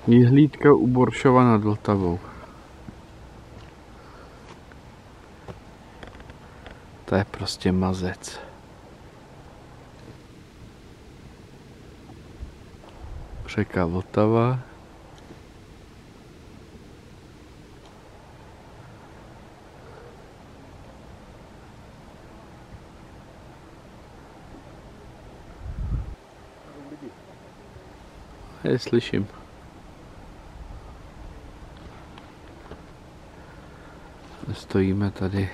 Vyhlídka u Boršova nad Vltavou. To je prostě mazec. Řeka Vltava. Je slyším. Stojíme tady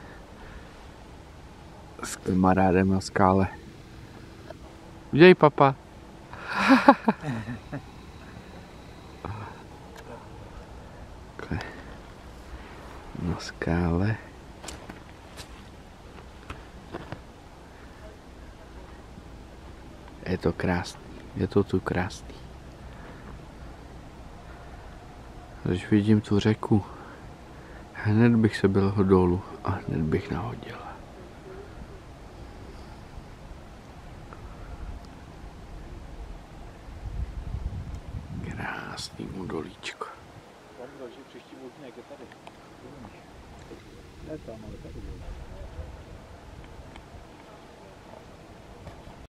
s kamarádem na skále. Udělej, papa. Na skále. Je to krásný. Je to tu krásný. Když vidím tu řeku, hned bych se byl dolů a hned bych nahodil. Krásný údolíčko. Příští vodník je tady. Ne tam, ale tady.